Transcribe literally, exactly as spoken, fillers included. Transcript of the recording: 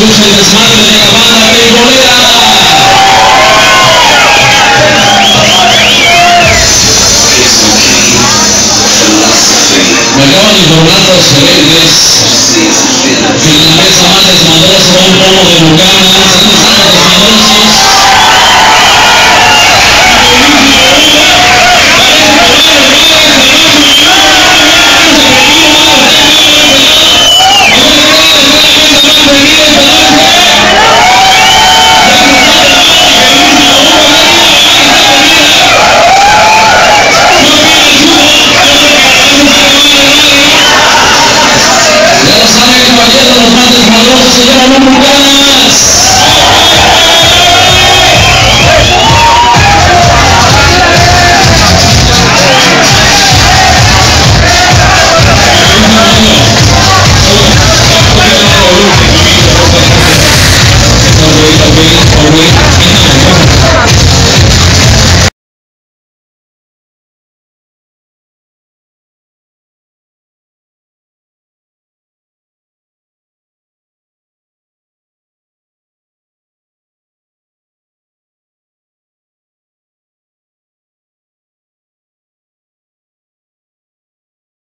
escucha el desmadre de la banda beisbolera. Me acaban de informar los gerentes que la mesa más desmadrosa va un pomo de Bucanas.